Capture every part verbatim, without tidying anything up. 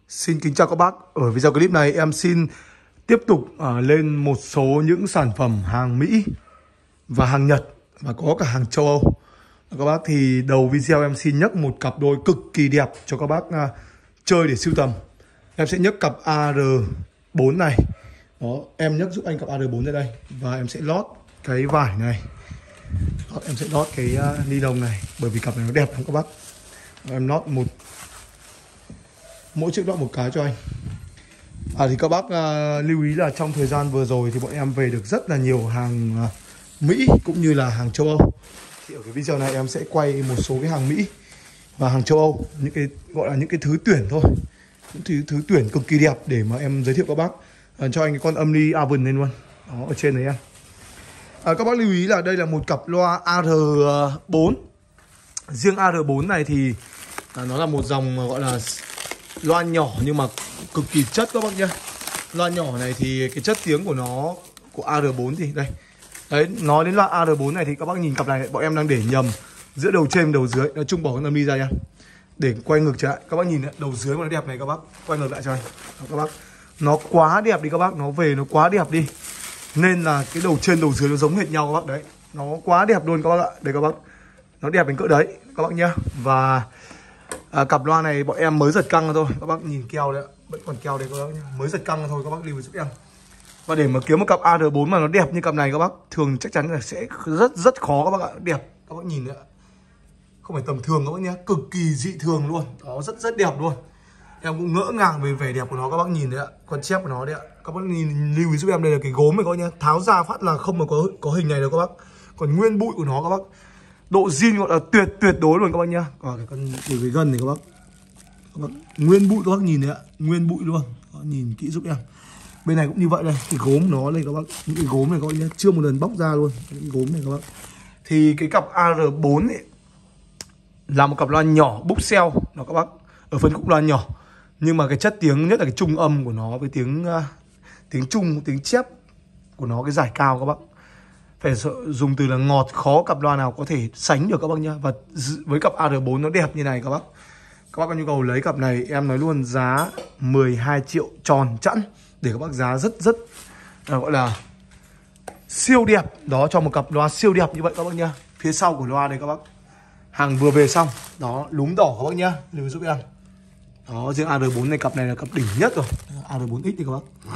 Xin kính chào các bác. Ở video clip này em xin tiếp tục uh, lên một số những sản phẩm hàng Mỹ và hàng Nhật và có cả hàng châu Âu. Các bác thì đầu video em xin nhắc một cặp đôi cực kỳ đẹp cho các bác uh, chơi để sưu tầm. Em sẽ nhấc cặp A R bốn này. Đó, em nhấc giúp anh cặp A R bốn ra đây và em sẽ lót cái vải này. Đó, em sẽ lót cái uh, ni lông này bởi vì cặp này nó đẹp lắm các bác. Em lót một mỗi chiếc lót một cái cho anh. À thì các bác uh, lưu ý là trong thời gian vừa rồi thì bọn em về được rất là nhiều hàng uh, Mỹ cũng như là hàng châu Âu. Thì ở cái video này em sẽ quay một số cái hàng Mỹ và hàng châu Âu, những cái gọi là những cái thứ tuyển thôi, những thứ, thứ tuyển cực kỳ đẹp để mà em giới thiệu các bác. À, cho anh cái con âm ly Avon lên luôn. Đó, ở trên này em. À, các bác lưu ý là đây là một cặp loa A R bốn. Riêng A R bốn này thì à, nó là một dòng gọi là loa nhỏ nhưng mà cực kỳ chất các bác nhá. Loa nhỏ này thì cái chất tiếng của nó của A R bốn thì đây. Đấy, nói đến loa A R bốn này thì các bác nhìn cặp này bọn em đang để nhầm giữa đầu trên và đầu dưới. Nói chung bỏ cái âm ly ra nha. Để quay ngược trở lại. Các bác nhìn này, đầu dưới mà nó đẹp này các bác. Quay ngược lại cho anh. Đó, các bác. Nó quá đẹp đi các bác, nó về nó quá đẹp đi. Nên là cái đầu trên đầu dưới nó giống hệt nhau các bác đấy. Nó quá đẹp luôn các bác ạ. Đây các bác. Nó đẹp đến cỡ đấy các bác nhá. Và à, cặp loa này bọn em mới giật căng thôi. Các bác nhìn keo đấy ạ. Vẫn còn keo đấy các bác nhá. Mới giật căng thôi các bác lưu ý giúp em. Và để mà kiếm một cặp A R bốn mà nó đẹp như cặp này các bác, thường chắc chắn là sẽ rất rất khó các bác ạ. Đẹp, các bác nhìn đấy ạ. Không phải tầm thường các bác nhé, cực kỳ dị thường luôn. Đó, rất rất đẹp luôn. Em cũng ngỡ ngàng về vẻ đẹp của nó các bác nhìn đấy ạ. Con chép của nó đấy ạ. Các bác nhìn lưu ý giúp em, đây là cái gốm này các bác nhé. Tháo ra phát là không mà có có hình này đâu các bác. Còn nguyên bụi của nó các bác. Độ zin gọi là tuyệt tuyệt đối luôn các bác nhá. Còn cái con cái gân này các bác. Các bác nguyên bụi các bác nhìn đấy ạ, nguyên bụi luôn. Đó, nhìn kỹ giúp em. Bên này cũng như vậy đây, cái gốm nó đây các bác, những cái gốm này các bác nhé, chưa một lần bóc ra luôn, những gốm này các bác. Thì cái cặp A R bốn ấy là một cặp loa nhỏ bookshelf nó các bác, ở phân khúc loa nhỏ, nhưng mà cái chất tiếng nhất là cái trung âm của nó với tiếng uh, tiếng trung, tiếng chép của nó cái giải cao các bác. Phải dùng từ là ngọt, khó cặp loa nào có thể sánh được các bác nhá. Và với cặp A R bốn nó đẹp như này các bác. Các bác có nhu cầu lấy cặp này em nói luôn giá mười hai triệu tròn chẵn. Để các bác giá rất rất à, gọi là siêu đẹp. Đó, cho một cặp loa siêu đẹp như vậy các bác nhá. Phía sau của loa đây các bác, hàng vừa về xong. Đó, lúm đỏ các bác nhá, lưu ý giúp em. Đó, riêng A R bốn này, cặp này là cặp đỉnh nhất rồi. A R bốn X đi các bác.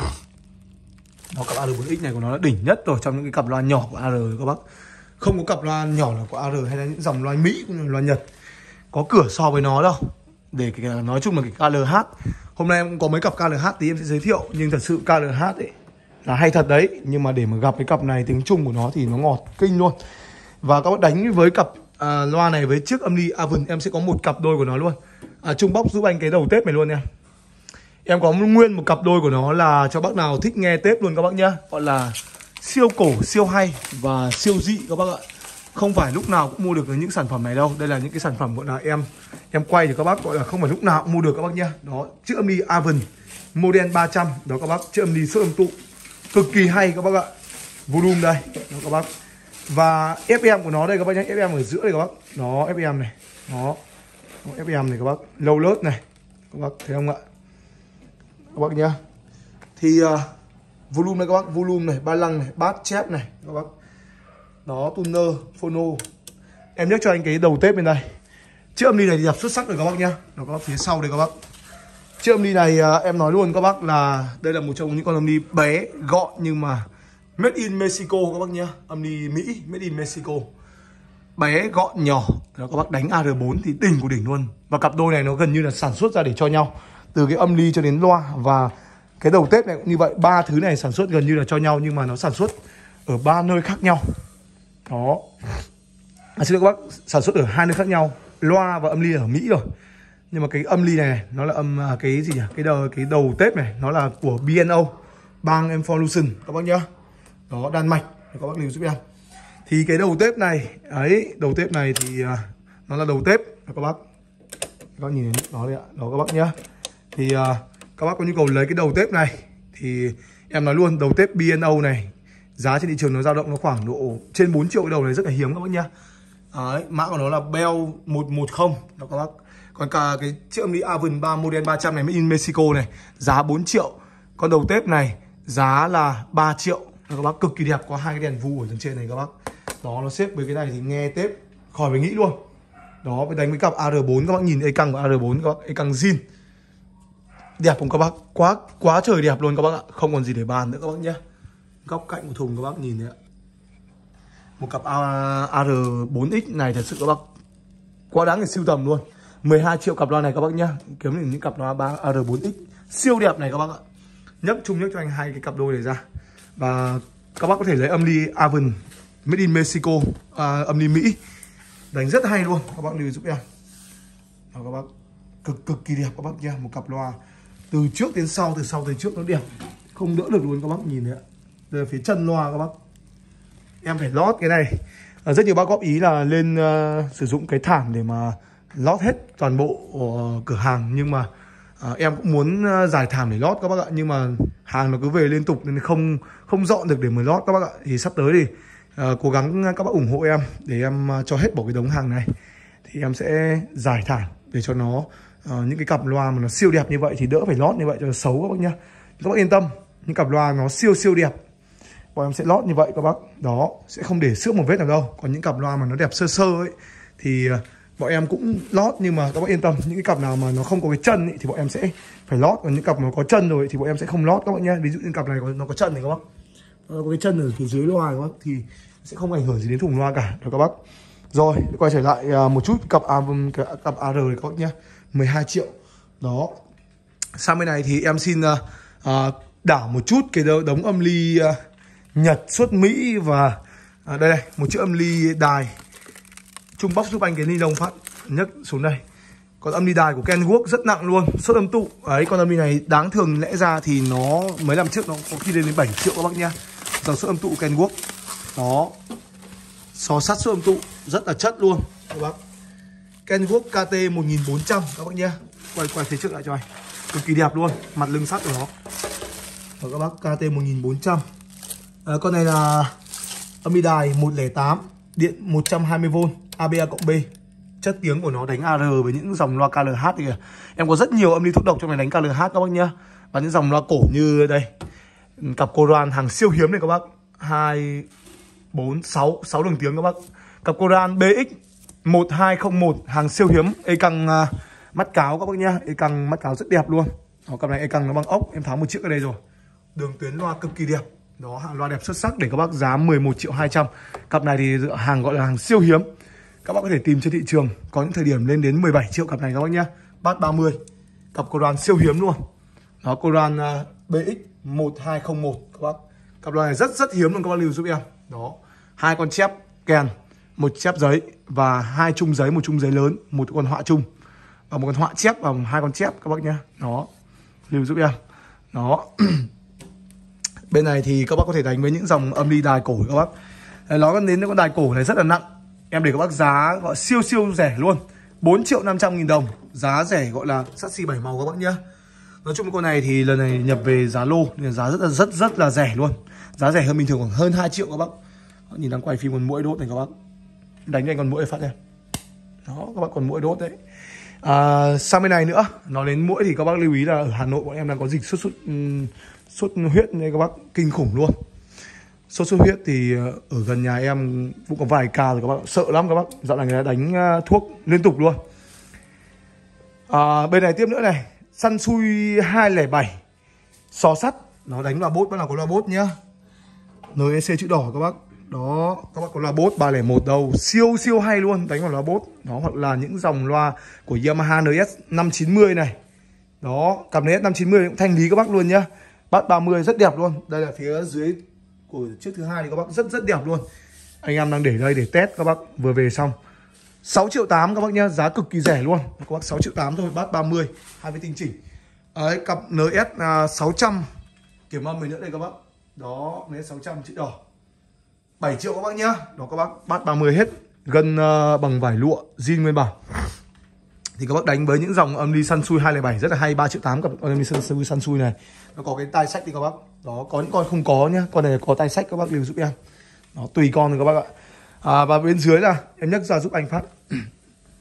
Đó, cặp A R bốn X này của nó là đỉnh nhất rồi trong những cái cặp loa nhỏ của A R các bác. Không có cặp loa nhỏ nào của A R hay là những dòng loa Mỹ cũng như loa Nhật có cửa so với nó đâu. Để cái, nói chung là cái K L H, hôm nay em cũng có mấy cặp K L H tí em sẽ giới thiệu. Nhưng thật sự K L H ấy là hay thật đấy. Nhưng mà để mà gặp cái cặp này, tiếng Trung của nó thì nó ngọt kinh luôn. Và các bác đánh với cặp à, loa này với chiếc âm ly Avon, em sẽ có một cặp đôi của nó luôn. à, Trung bóc giúp anh cái đầu tép này luôn nha. Em có nguyên một cặp đôi của nó là cho bác nào thích nghe tép luôn các bác nhá. Gọi là siêu cổ, siêu hay và siêu dị các bác ạ. Không phải lúc nào cũng mua được những sản phẩm này đâu. Đây là những cái sản phẩm gọi là em em quay thì các bác gọi là không phải lúc nào cũng mua được các bác nhá. Đó, chiếc âm ly Avon model ba trăm. Đó các bác, chiếc âm ly số âm tụ cực kỳ hay các bác ạ. Volume đây, đó các bác. Và ép em của nó đây các bác nhá, ép em ở giữa đây các bác. Đó, ép em này. Đó. Đó, ép em này các bác, low lớt này. Các bác thấy không ạ? Các bác nhá. Thì uh, volume này các bác, volume này, ba lăng này, bass chép này các bác. Đó, tuner, phono. Em nhắc cho anh cái đầu tép bên đây. Chiếc âm ly này thì đẹp xuất sắc rồi các bác nhá. Nó có phía sau đây các bác. Chiếc âm ly này em nói luôn các bác là đây là một trong những con âm ly bé, gọn nhưng mà made in Mexico các bác nhá. Âm ly Mỹ, made in Mexico. Bé, gọn, nhỏ. Đó, các bác đánh A R bốn thì đỉnh của đỉnh luôn. Và cặp đôi này nó gần như là sản xuất ra để cho nhau. Từ cái âm ly cho đến loa và cái đầu tép này cũng như vậy. Ba thứ này sản xuất gần như là cho nhau nhưng mà nó sản xuất ở ba nơi khác nhau. Đó. À, xin lỗi các bác, sản xuất ở hai nơi khác nhau. Loa và âm ly ở Mỹ rồi. Nhưng mà cái âm ly này nó là âm cái gì nhỉ? Cái đầu cái đầu tép này nó là của B and O, Bang and Olufsen các bác nhá. Đó, Đan Mạch, các bác lưu giúp em. Thì cái đầu tép này, ấy, đầu tép này thì uh, nó là đầu tép các bác. Các bác nhìn nó đây ạ. Đó các bác nhá. Thì uh, các bác có nhu cầu lấy cái đầu tép này thì em nói luôn, đầu tép B and O này giá trên thị trường nó dao động nó khoảng độ trên bốn triệu. Cái đầu này rất là hiếm các bác nhá. Đấy, mã của nó là Bell một một không đó các bác. Còn cả cái chiếc âm ly Avon ba model ba trăm này made in Mexico này, giá bốn triệu. Con đầu tép này giá là ba triệu. Các bác cực kỳ đẹp, có hai cái đèn vu ở trên trên này các bác. Đó, nó xếp với cái này thì nghe tép khỏi phải nghĩ luôn. Đó, với đánh với cặp A R bốn các bác nhìn A căng của A R bốn các bác, A căng zin. Đẹp không các bác? Quá quá trời đẹp luôn các bác ạ. Không còn gì để bàn nữa các bác nhé. Góc cạnh của thùng các bác nhìn đấy ạ. Một cặp A R bốn X này thật sự các bác quá đáng để sưu tầm luôn. Mười hai triệu cặp loa này các bác nhá. Kiếm được những cặp loa A R bốn X siêu đẹp này các bác ạ. Nhấc chung nhấc cho anh hai cái cặp đôi này ra. Và các bác có thể lấy âm ly Avon made in Mexico, à, âm ly Mỹ đánh rất hay luôn, các bác lưu giúp em. Đó, các bác cực cực kỳ đẹp các bác nha. Một cặp loa từ trước đến sau, từ sau tới trước nó đẹp, không đỡ được luôn các bác nhìn đấy ạ. Đây là phía chân loa các bác. Em phải lót cái này. À, rất nhiều bác góp ý là lên uh, sử dụng cái thảm để mà lót hết toàn bộ uh, cửa hàng, nhưng mà uh, em cũng muốn uh, giải thảm để lót các bác ạ, nhưng mà hàng nó cứ về liên tục nên không không dọn được để mà lót các bác ạ. Thì sắp tới thì uh, cố gắng các bác ủng hộ em để em uh, cho hết bỏ cái đống hàng này, thì em sẽ giải thảm để cho nó uh, những cái cặp loa mà nó siêu đẹp như vậy thì đỡ phải lót như vậy cho nó xấu các bác nhá. Các bác yên tâm, những cặp loa nó siêu siêu đẹp bọn em sẽ lót như vậy các bác. Đó, sẽ không để xước một vết nào đâu. Còn những cặp loa mà nó đẹp sơ sơ ấy thì bọn em cũng lót, nhưng mà các bác yên tâm, những cái cặp nào mà nó không có cái chân ấy thì bọn em sẽ phải lót. Còn những cặp mà có chân rồi thì bọn em sẽ không lót các bác nhé. Ví dụ như cặp này có, nó có chân này các bác, nó có cái chân ở phía dưới loa các bác, thì sẽ không ảnh hưởng gì đến thùng loa cả đó các bác. Rồi quay trở lại một chút cặp cặp A R này các bác nhé, mười hai triệu. Đó, sang bên này thì em xin uh, uh, đảo một chút cái đống âm ly uh, Nhật xuất Mỹ. Và à, đây này, một chiếc âm ly đài trung bóc giúp anh cái ni lông phát nhấc xuống đây. Còn âm ly đài của Kenworth rất nặng luôn, xuất âm tụ ấy. Con âm ly này đáng thường lẽ ra thì nó mấy năm trước nó có khi lên đến bảy triệu các bác nhá. Dòng xuất âm tụ Kenworth đó, xò sắt xuất âm tụ rất là chất luôn các bác. Kenworth K T một nghìn bốn trăm các bác nhá. Quay quay phía trước lại cho anh, cực kỳ đẹp luôn, mặt lưng sắt của nó. Rồi các bác, K T một nghìn bốn trăm. À, con này là âm ly đài một không tám, điện một trăm hai mươi vôn, A B A cộng B. Chất tiếng của nó đánh A R với những dòng loa K L H thì em có rất nhiều âm ly thuốc độc trong này đánh K L H các bác nhá. Và những dòng loa cổ như đây, cặp Coran hàng siêu hiếm này các bác, hai, bốn, sáu, sáu đường tiếng các bác. Cặp Coran B X một hai không một hàng siêu hiếm, A căng uh, mắt cáo các bác nhá, A căng mắt cáo rất đẹp luôn. Đó, cặp này A căng nó bằng ốc, em tháo một chiếc ở đây rồi. Đường tuyến loa cực kỳ đẹp. Đó, hàng loa đẹp xuất sắc để các bác, giá mười một triệu hai trăm. Cặp này thì hàng gọi là hàng siêu hiếm. Các bác có thể tìm trên thị trường, có những thời điểm lên đến mười bảy triệu cặp này các bác nhá. Bass ba mươi. Cặp Coran siêu hiếm luôn. Đó, Coran uh, B X một hai không một các bác. Cặp loa này rất rất hiếm luôn các bác lưu giúp em. Đó, hai con chép kèn, một chép giấy và hai chung giấy, một chung giấy lớn, một con họa chung và một con họa chép và hai con chép các bác nhá. Đó, lưu giúp em. Đó. Bên này thì các bác có thể đánh với những dòng âm ly đài cổ các bác. Nó đến con đài cổ này rất là nặng. Em để các bác giá gọi siêu siêu rẻ luôn, bốn triệu năm trăm nghìn đồng. Giá rẻ gọi là sắt xi bảy màu các bác nhá. Nói chung con này thì lần này nhập về giá lô nên giá rất là rất rất là rẻ luôn. Giá rẻ hơn bình thường khoảng hơn hai triệu các bác. Nhìn đang quay phim con muỗi đốt này các bác. Đánh cho anh con muỗi phát em. Đó, các bác còn muỗi đốt đấy. À, sang bên này nữa, nói đến muỗi thì các bác lưu ý là ở Hà Nội bọn em đang có dịch sốt sốt sốt huyết này các bác, kinh khủng luôn. Sốt xuất huyết thì ở gần nhà em cũng có vài ca rồi các bác, sợ lắm các bác. Dạo này người ta đánh thuốc liên tục luôn. À, bên này tiếp nữa này, Sansui hai không bảy xò sắt, nó đánh loa bốt, bắt đầu có loa bốt nhá, en e xê chữ đỏ các bác. Đó, các bác có loa bốt ba không một đâu, siêu siêu hay luôn, đánh vào loa bốt. Đó, hoặc là những dòng loa của Yamaha en ét năm chín mươi này. Đó, cặp en ét năm chín mươi cũng thanh lý các bác luôn nhá. Bass ba mươi rất đẹp luôn. Đây là phía dưới của chiếc thứ hai thì các bác rất rất đẹp luôn. Anh em đang để đây để test các bác vừa về xong. sáu triệu tám các bác nhá, giá cực kỳ rẻ luôn. Các bác sáu triệu tám thôi, bass ba mươi, hai với tinh chỉnh. Đấy, cặp en ét uh, sáu trăm kiểm âm mình nữa đây các bác. Đó, en ét sáu trăm chữ đỏ. bảy triệu các bác nhá. Đó các bác, bass ba mươi hết, gân uh, bằng vải lụa, zin nguyên bản. Thì các bác đánh với những dòng âm ly Sansui hai không bảy rất là hay. Ba triệu tám cặp âm ly Sansui Sansui này. Nó có cái tai sách thì các bác. Đó, có những con không có nhá. Con này có tai sách các bác lưu giúp em. Đó, tùy con rồi các bác ạ. À, và bên dưới là em nhấc ra giúp anh phát.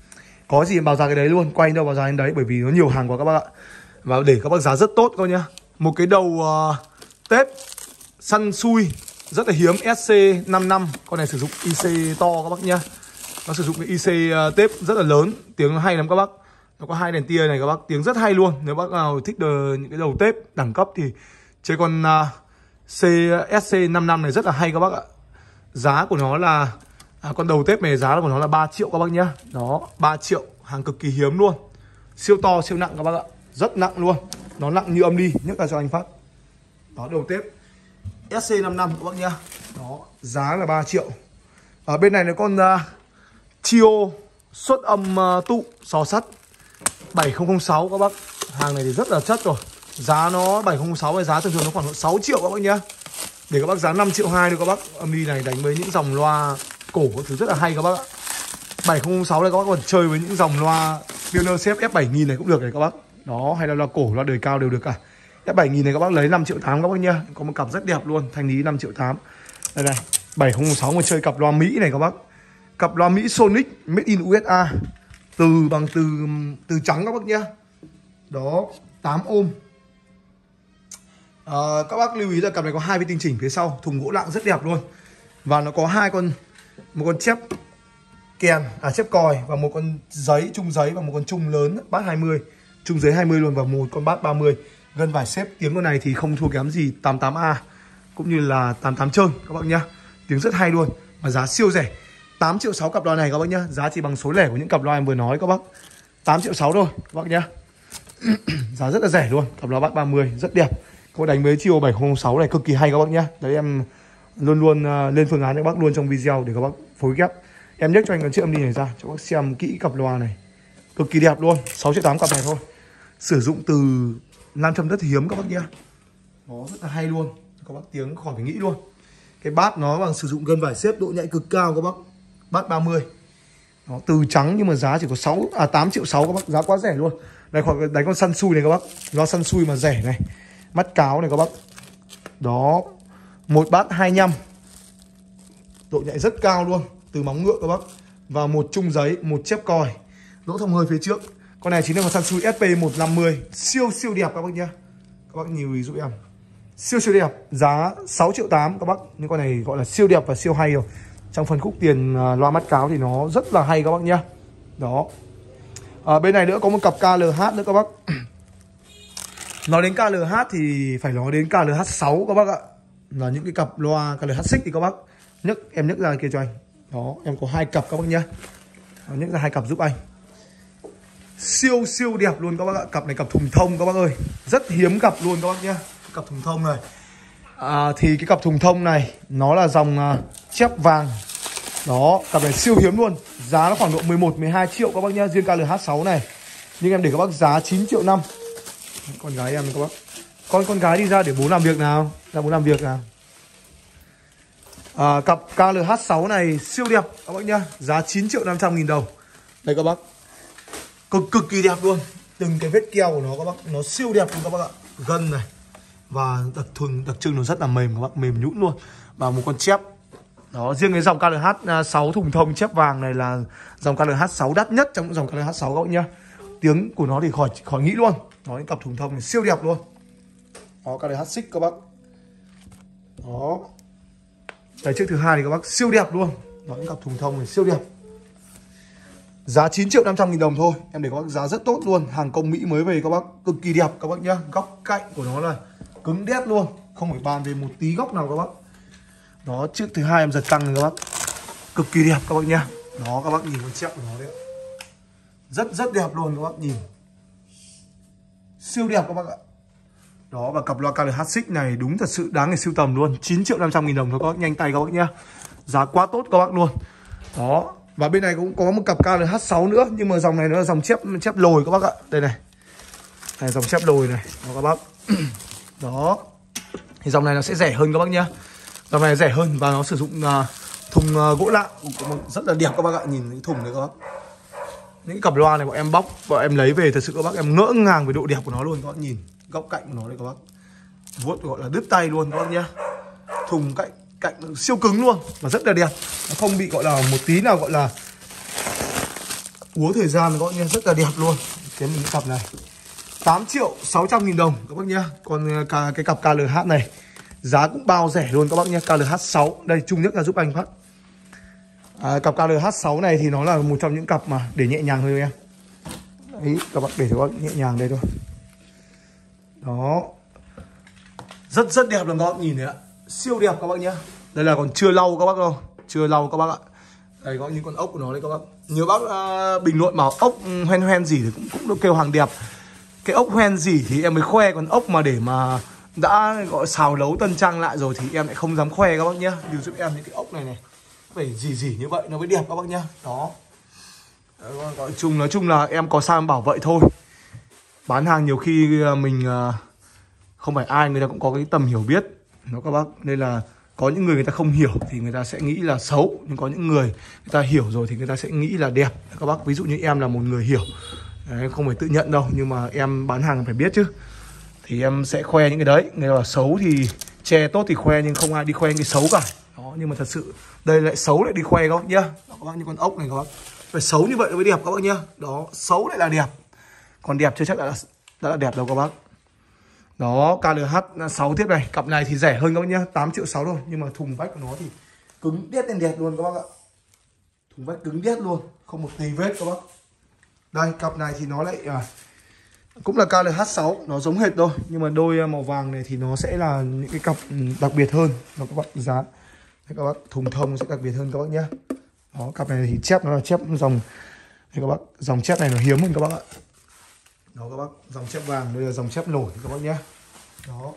Có gì báo giá cái đấy luôn, quay đâu báo giá đến đấy, bởi vì nó nhiều hàng quá các bác ạ. Và để các bác giá rất tốt các bác nhá. Một cái đầu uh, tép săn xui rất là hiếm, S C năm năm. Con này sử dụng I C to các bác nhá. Nó sử dụng cái I C uh, tép rất là lớn, tiếng nó hay lắm các bác. Nó có hai đèn tia này các bác, tiếng rất hay luôn. Nếu bác nào thích đờ, những cái đầu tép đẳng cấp thì chơi con uh, C, S C năm năm này rất là hay các bác ạ. Giá của nó là à, con đầu tép này giá của nó là ba triệu các bác nhá. Đó, ba triệu, hàng cực kỳ hiếm luôn. Siêu to, siêu nặng các bác ạ. Rất nặng luôn. Nó nặng như âm ly, nhấc ra cho anh phát. Đó, đầu tép S C năm năm các bác nhá. Đó, giá là ba triệu. Ở bên này là con uh, Chio xuất âm uh, tụ sò sắt bảy không không sáu các bác. Hàng này thì rất là chất rồi. Giá nó bảy không không sáu, giá thường thường nó khoảng sáu triệu các bác nhá. Để các bác giá năm triệu hai được các bác. Âm ly này đánh với những dòng loa cổ các thứ rất là hay các bác ạ. bảy không không sáu này các bác còn chơi với những dòng loa Pioneer F bảy nghìn này cũng được này các bác. Đó, hay là loa cổ, loa đời cao đều được cả. F bảy nghìn này các bác lấy năm triệu tám các bác nhá. Có một cặp rất đẹp luôn, thanh lý năm triệu tám. Đây này, bảy không không sáu mà chơi cặp loa Mỹ này các bác. Cặp loa Mỹ Sonic made in u ét a. Từ bằng từ từ trắng các bác nhá. Đó, tám ôm. À, các bác lưu ý là cặp này có hai viên tinh chỉnh phía sau, thùng gỗ lạng rất đẹp luôn. Và nó có hai con, một con chép kèn, à chép còi và một con giấy, chung giấy và một con chung lớn bát hai mươi, chung giấy hai mươi luôn và một con bát ba mươi. Gân vải xếp, tiếng con này thì không thua kém gì tám tám A cũng như là tám tám trơn các bác nhá. Tiếng rất hay luôn và giá siêu rẻ. tám triệu sáu cặp loa này các bác nhá, giá chỉ bằng số lẻ của những cặp loa em vừa nói các bác. tám triệu sáu thôi các bác nhá. Giá rất là rẻ luôn, cặp loa bát ba mươi rất đẹp. Có đánh với Chio bảy không không sáu này cực kỳ hay các bác nhá. Đấy em luôn luôn uh, lên phương án cho các bác luôn trong video để các bác phối ghép. Em nhấc cho anh con chiếc âm ly này ra cho các bác xem kỹ cặp loa này. Cực kỳ đẹp luôn, sáu triệu tám cặp này thôi. Sử dụng từ nam châm rất hiếm các bác nhá. Nó rất là hay luôn. Các bác tiếng khỏi phải nghĩ luôn. Cái bát nó bằng sử dụng gân vải xếp độ nhạy cực cao các bác. Bát ba mươi. Nó từ trắng nhưng mà giá chỉ có sáu à tám triệu sáu các bác, giá quá rẻ luôn. Đây khoảng đánh con săn xui này các bác. Nó săn xui mà rẻ này. Mắt cáo này các bác. Đó, một bát hai mươi lăm. Độ nhạy rất cao luôn, từ móng ngựa các bác. Và một chung giấy, một chép còi, lỗ thông hơi phía trước. Con này chính là con săn xui S P một năm mươi, siêu siêu đẹp các bác nhá. Các bác nhiều ý giúp em. Siêu siêu đẹp, giá sáu triệu tám các bác. Nhưng con này gọi là siêu đẹp và siêu hay rồi. Trong phần khúc tiền uh, loa mắt cáo thì nó rất là hay các bác nhá. Đó. À, bên này nữa có một cặp K L H nữa các bác. Nói đến K L H thì phải nói đến K L H sáu các bác ạ. Là những cái cặp loa K L H sáu thì các bác nhấc, em nhấc ra kia cho anh. Đó, em có hai cặp các bác nhá. Đó, nhấc ra hai cặp giúp anh. Siêu siêu đẹp luôn các bác ạ. Cặp này cặp thùng thông các bác ơi. Rất hiếm cặp luôn các bác nhá. Cặp thùng thông này à, thì cái cặp thùng thông này nó là dòng uh, chép vàng. Đó, cặp này siêu hiếm luôn. Giá nó khoảng độ mười một mười hai triệu các bác nhá, riêng K L H sáu này. Nhưng em để các bác giá chín triệu năm. Con gái em các bác. Con con gái đi ra để bố làm việc nào. Ra bố làm việc nào. À, cặp K L H sáu này siêu đẹp các bác nhá. Giá chín triệu năm trăm nghìn đồng. Đây các bác. Cực cực kỳ đẹp luôn. Từng cái vết keo của nó các bác, nó siêu đẹp luôn các bác ạ. Gân này. Và đặc trưng đặc trưng nó rất là mềm các bác, mềm nhũn luôn. Và một con chép. Đó, riêng cái dòng K L H sáu thùng thông chép vàng này là dòng K L H sáu đắt nhất trong những dòng K L H sáu các bác nhá. Tiếng của nó thì khỏi khỏi nghĩ luôn. Đó, những cặp thùng thông này siêu đẹp luôn. Đó, K L H sáu các bác. Đó. Đây chiếc thứ hai thì các bác siêu đẹp luôn. Đó, những cặp thùng thông này siêu đẹp. Giá chín triệu năm trăm nghìn đồng thôi. Em để các bác giá rất tốt luôn. Hàng công Mỹ mới về các bác. Cực kỳ đẹp các bác nhá. Góc cạnh của nó là cứng đét luôn. Không phải bàn về một tí góc nào các bác. Đó, chiếc thứ hai em giật căng này các bác. Cực kỳ đẹp các bác nhá. Đó, các bác nhìn con chép của nó đấy. Rất rất đẹp luôn các bác nhìn. Siêu đẹp các bác ạ. Đó, và cặp loa K L H sáu này đúng thật sự đáng để sưu tầm luôn. Chín triệu năm trăm nghìn đồng thôi các bác, nhanh tay các bác nhá. Giá quá tốt các bác luôn. Đó, và bên này cũng có một cặp K L H sáu nữa, nhưng mà dòng này nó là dòng chép chép lồi các bác ạ. Đây này. Này dòng chép lồi này, đó các bác. Đó. Thì dòng này nó sẽ rẻ hơn các bác nhá. Dòng này rẻ hơn và nó sử dụng uh, thùng uh, gỗ lạng rất là đẹp các bác ạ, nhìn cái thùng này các bác. Những cặp loa này bọn em bóc, bọn em lấy về thật sự các bác em ngỡ ngàng về độ đẹp của nó luôn các bác nhìn. Góc cạnh của nó đây các bác. Vuốt gọi là đứt tay luôn các bác nhá. Thùng cạnh cạnh siêu cứng luôn và rất là đẹp. Nó không bị gọi là một tí nào gọi là úa thời gian các bác nhé, rất là đẹp luôn. Cái mình cặp này tám triệu sáu trăm nghìn đồng các bác nhé. Còn cả cái cặp ca lờ hát này giá cũng bao rẻ luôn các bác nhé. ca lờ hát sáu đây, Trung Nhất là giúp anh phát. À, cặp ca lờ hát sáu này thì nó là một trong những cặp mà để nhẹ nhàng thôi em. Đấy, các bạn để cho các bạn nhẹ nhàng đây thôi. Đó, rất rất đẹp luôn các bác nhìn này ạ, siêu đẹp các bác nhé. Đây là còn chưa lau các bác đâu, chưa lau các bác ạ. Đây có những con ốc của nó đây các bác. Nhiều bác uh, bình luận bảo ốc hoen hoen gì thì cũng cũng được kêu hàng đẹp. Cái ốc hoen gì thì em mới khoe, còn ốc mà để mà đã gọi xào nấu tân trang lại rồi thì em lại không dám khoe các bác nhé. Lưu giúp em những cái ốc này này phải dỉ dỉ như vậy nó mới đẹp các bác nhá. Đó, gọi chung nói chung là em có sao em bảo vậy thôi. Bán hàng nhiều khi mình không phải ai người ta cũng có cái tầm hiểu biết nó các bác, nên là có những người người ta không hiểu thì người ta sẽ nghĩ là xấu, nhưng có những người người ta hiểu rồi thì người ta sẽ nghĩ là đẹp các bác. Ví dụ như em là một người hiểu. Đấy, không phải tự nhận đâu, nhưng mà em bán hàng phải biết chứ. Thì em sẽ khoe những cái đấy. Người ta bảo xấu thì che, tốt thì khoe, nhưng không ai đi khoe những cái xấu cả. Đó, nhưng mà thật sự đây lại xấu lại đi khoe các bác nhá. Đó, các bác như con ốc này các bác, phải xấu như vậy mới đẹp các bác nhá. Đó, xấu lại là đẹp, còn đẹp chưa chắc đã là, đã là đẹp đâu các bác. Đó, ca lờ hát sáu tiếp này. Cặp này thì rẻ hơn các bác nhá, tám triệu sáu thôi. Nhưng mà thùng vách của nó thì cứng đét lên đẹp luôn các bác ạ. Thùng vách cứng đét luôn, không một tí vết các bác. Đây, cặp này thì nó lại à, cũng là ca lờ hát sáu, nó giống hệt thôi. Nhưng mà đôi màu vàng này thì nó sẽ là những cái cặp đặc biệt hơn. Nó các bác giá. Đây các bác, thùng thông sẽ đặc biệt hơn các bác nhá. Đó, cặp này thì chép nó là chép dòng. Đây các bác, dòng chép này nó hiếm hơn các bác ạ. Đó các bác, dòng chép vàng, đây là dòng chép nổi các bác nhé. Đó.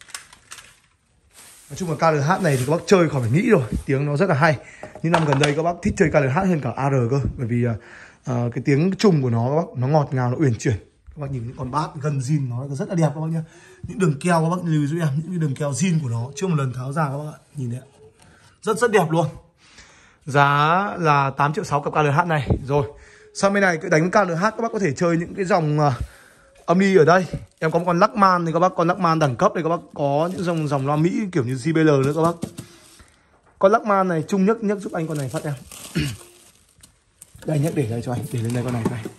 Nói chung là ca lờ hát này thì các bác chơi khỏi phải nghĩ rồi, tiếng nó rất là hay. Những năm gần đây các bác thích chơi ca lờ hát hơn cả a rờ cơ, bởi vì uh, cái tiếng chung của nó các bác, nó ngọt ngào, nó uyển chuyển. Các bác nhìn những con bát gần zin nó rất là đẹp các bác nhé. Những đường keo các bác lưu giúp em, những đường keo zin của nó chưa một lần tháo ra các bác ạ, nhìn đấy ạ. Rất rất đẹp luôn. Giá là tám triệu sáu cặp ca lờ hát này. Rồi, sang bên này cứ đánh ca lờ hát các bác có thể chơi những cái dòng uh, âm ly ở đây. Em có một con Lachman thì các bác, con Lachman đẳng cấp đây các bác, có những dòng dòng loa Mỹ kiểu như gi bê lờ nữa các bác. Con Lachman này Trung Nhất nhấc giúp anh con này phát em. Đây, nhấc để đây cho anh, để lên đây con này này.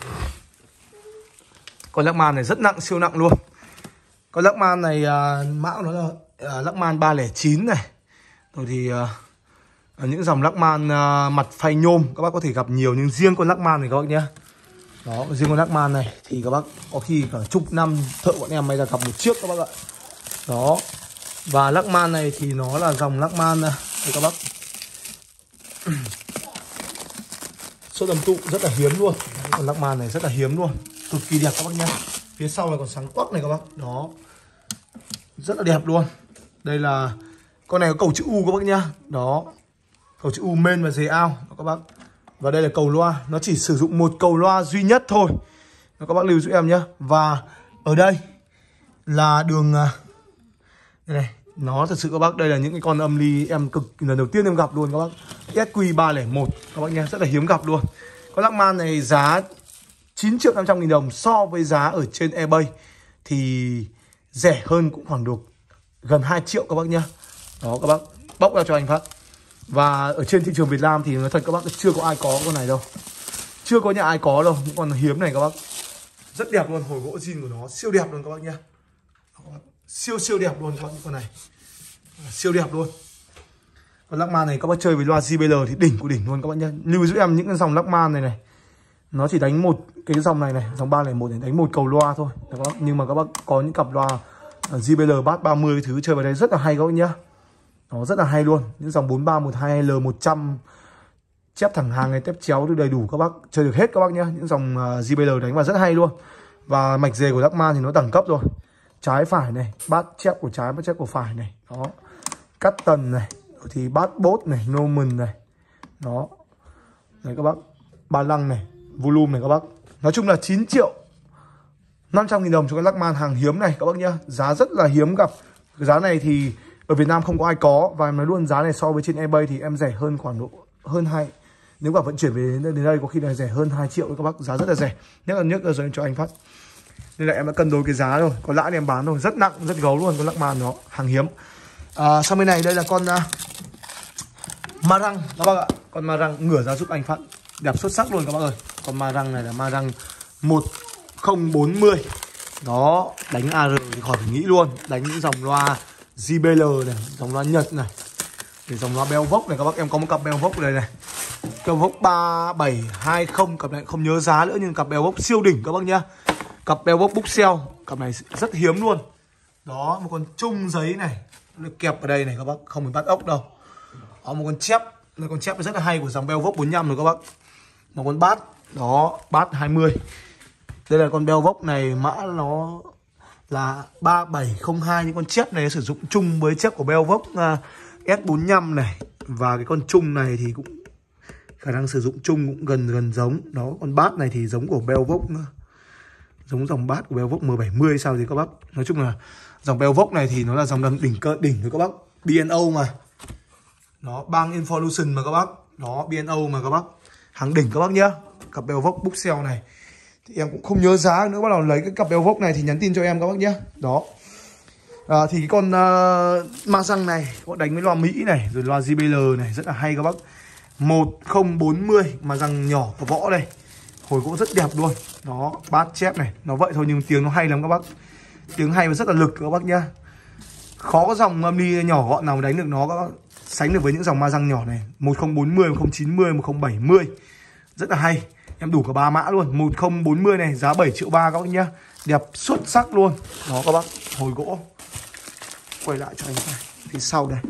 Con Lachman này rất nặng, siêu nặng luôn. Con Lachman này uh, mã nó là uh, Lachman ba không chín này. Rồi thì uh, những dòng Lachman uh, mặt phay nhôm các bác có thể gặp nhiều, nhưng riêng con Lachman này các bác nhé. Đó, riêng con Lachman này thì các bác có khi cả chục năm thợ bọn em may ra gặp một chiếc các bác ạ. Đó. Và Lachman này thì nó là dòng Lachman đây các bác. Số đầm tụ rất là hiếm luôn. Con Lachman này rất là hiếm luôn, cực kỳ đẹp các bác nhé. Phía sau là còn sáng quắc này các bác. Đó, rất là đẹp luôn. Đây là con này có cầu chữ U các bác nhá. Đó, cầu chữ U main và dề ao đó các bác. Và đây là cầu loa, nó chỉ sử dụng một cầu loa duy nhất thôi. Đó, các bác lưu giúp em nhé. Và ở đây là đường đây này, nó thật sự các bác, đây là những cái con âm ly em cực lần đầu tiên em gặp luôn các bác. ét quy ba không một các bác nhé, rất là hiếm gặp luôn. Con Lachman này giá chín triệu năm trăm nghìn đồng, so với giá ở trên eBay thì rẻ hơn cũng khoảng được gần hai triệu các bác nhé. Đó các bác, bóc ra cho anh phát. Và ở trên thị trường Việt Nam thì nói thật các bác, chưa có ai có con này đâu. Chưa có nhà ai có đâu, những con hiếm này các bác. Rất đẹp luôn, hồi gỗ zin của nó siêu đẹp luôn các bác nhé. Siêu siêu đẹp luôn các bác, những con này siêu đẹp luôn. Con Lachman này các bác chơi với loa gi bê lờ thì đỉnh của đỉnh luôn các bác nhé. Lưu giúp em những cái dòng Lachman này này, nó chỉ đánh một cái dòng này này, dòng ba không một này đánh một cầu loa thôi các bác. Nhưng mà các bác có những cặp loa gi bê lờ bass ba mươi thứ chơi vào đây rất là hay các bác nhá. Nó rất là hay luôn. Những dòng bốn ba một hai L một trăm chép thẳng hàng này, tép chéo thì đầy đủ các bác, chơi được hết các bác nhá. Những dòng uh, gi bê lờ đánh vào rất hay luôn. Và mạch dề của Lachman thì nó đẳng cấp rồi. Trái phải này, bát chép của trái, bát chép của phải này. Đó, cắt tần này, thì bát bốt này, Norman này. Đó, đấy các bác, ba lăng này, volume này các bác. Nói chung là chín triệu năm trăm nghìn đồng cho cái Lachman hàng hiếm này các bác nhá. Giá rất là hiếm gặp. Cái giá này thì ở Việt Nam không có ai có. Và em nói luôn, giá này so với trên eBay thì em rẻ hơn khoảng độ hơn hai. Nếu cả vận chuyển về đến, đến đây có khi là rẻ hơn hai triệu các bác. Giá rất là rẻ. Nhất là nhất là rồi cho anh phát. Nên là em đã cân đối cái giá rồi. Còn lãi thì em bán rồi. Rất nặng, rất gấu luôn. Con Lachman nó hàng hiếm. à, Sang bên này đây là con uh, Marang các bác ạ. Con Marang ngửa ra giúp anh phát. Đẹp xuất sắc luôn các bác ơi. Con ma răng này là ma răng một không bốn không. Đó, đánh a rờ thì khỏi phải nghĩ luôn. Đánh những dòng loa gi bê lờ này, dòng loa Nhật này, để dòng loa Belvox này các bác. Em có một cặp Belvox này này, Belvox ba bảy hai không. Cặp này không nhớ giá nữa nhưng cặp Belvox siêu đỉnh các bác nhá. Cặp Belvox Bookshelf, cặp này rất hiếm luôn. Đó, một con chung giấy này được kẹp ở đây này các bác, không phải bắt ốc đâu. Đó, một con chép, một con chép rất là hay của dòng Belvox bốn lăm rồi các bác. Một con bát, đó, bát hai mươi. Đây là con Belvox này, mã nó là ba bảy không hai. Những con chép này sử dụng chung với chép của Belvox uh, S bốn lăm này. Và cái con chung này thì cũng khả năng sử dụng chung cũng gần gần giống. Đó, con bát này thì giống của Belvox, giống dòng bát của Belvox M bảy mươi sao gì các bác. Nói chung là dòng Belvox này thì nó là dòng đỉnh cơ đỉnh thôi các bác. bê en ô mà. Nó Bang Evolution mà các bác. Đó, bê en ô mà các bác. Hàng đỉnh các bác nhá. Cặp Belvox Bookshelf này thì em cũng không nhớ giá nữa, bắt đầu lấy cái cặp Belvox này thì nhắn tin cho em các bác nhé. Đó. À, thì cái con uh, ma răng này có đánh với loa Mỹ này, rồi loa gi bê lờ này rất là hay các bác. một không bốn không mà răng nhỏ của võ đây. Hồi gỗ rất đẹp luôn. Đó, bát chép này, nó vậy thôi nhưng tiếng nó hay lắm các bác. Tiếng hay và rất là lực các bác nhá. Khó có dòng âm ly nhỏ gọn nào đánh được nó các bác. Sánh được với những dòng ma răng nhỏ này, một không bốn không, một không chín không, một không bảy không. Rất là hay. Em đủ cả ba mã luôn. Một không bốn không này giá bảy triệu ba các bác nhá. Đẹp xuất sắc luôn. Đó các bác, hồi gỗ. Quay lại cho anh này. Phía sau đây.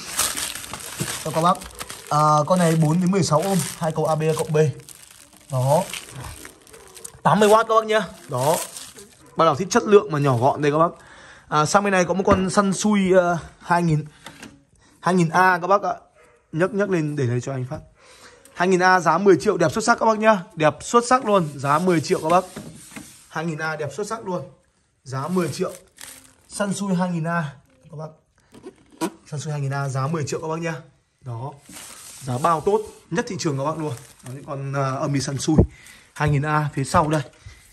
Đó các bác. À, con này bốn đến mười sáu ohm, hai cầu a bê cộng B. Đó. tám mươi oát các bác nhá. Đó. Bắt đầu thích chất lượng mà nhỏ gọn đây các bác. À, sang bên này có một con Sansui uh, hai nghìn hai nghìn A các bác ạ. Nhấc nhấc lên để lấy cho anh phát. hai nghìn A giá mười triệu, đẹp xuất sắc các bác nhá. Đẹp xuất sắc luôn, giá mười triệu các bác. hai nghìn A đẹp xuất sắc luôn, giá mười triệu. Sansui hai nghìn A các bác. Sansui hai nghìn A giá mười triệu các bác nhá. Đó. Giá bao tốt nhất thị trường các bác luôn. Đó, những con uh, âm đi Sansui hai nghìn A phía sau đây.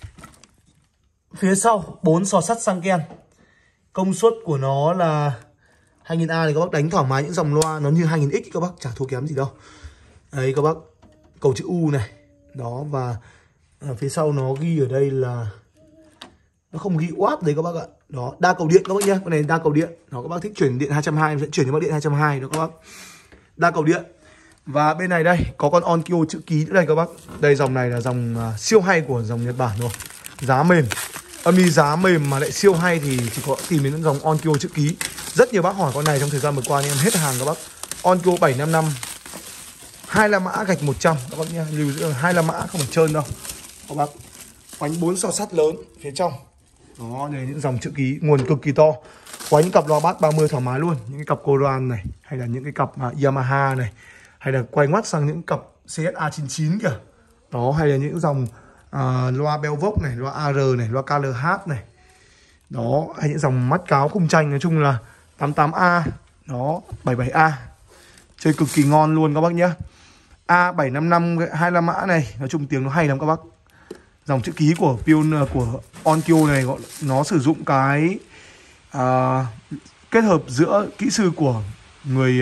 Phía sau bốn sò sắt sang ken. Công suất của nó là hai nghìn A thì các bác đánh thoải mái những dòng loa nó như hai nghìn X các bác, chả thua kém gì đâu. Đấy các bác, cầu chữ U này. Đó, và ở phía sau nó ghi ở đây là nó không ghi watt đấy các bác ạ. Đó, đa cầu điện các bác nhá. Con này đa cầu điện. Đó, các bác thích chuyển điện hai trăm hai mươi em sẽ chuyển cho bác điện hai trăm hai mươi đó các bác. Đa cầu điện. Và bên này đây có con Onkyo chữ ký nữa đây các bác. Đây dòng này là dòng uh, siêu hay của dòng Nhật Bản rồi. Giá mềm. Âm ly giá mềm mà lại siêu hay thì chỉ có tìm đến dòng Onkyo chữ ký. Rất nhiều bác hỏi con này trong thời gian vừa qua nhưng em hết hàng các bác. Onkyo bảy năm năm hai la mã gạch một trăm các bác nhá. Lưu giữ hai la mã không phải trơn đâu các bác. Quánh bốn sò sắt lớn phía trong. Đó, đây những dòng chữ ký, nguồn cực kỳ to. Quánh cặp loa bass ba mươi thoải mái luôn. Những cái cặp Coran này, hay là những cái cặp uh, Yamaha này, hay là quay ngoắt sang những cặp xê ét A chín chín kìa. Đó, hay là những dòng uh, loa Belvox này, loa a rờ này, loa ca lờ hát này. Đó, hay những dòng mắt cáo khung tranh, nói chung là tám tám A, đó, bảy bảy A. Chơi cực kỳ ngon luôn các bác nhá. A bảy năm năm hai la mã này, nói chung tiếng nó hay lắm các bác. Dòng chữ ký của Pion của Onkyo này nó sử dụng cái à, kết hợp giữa kỹ sư của người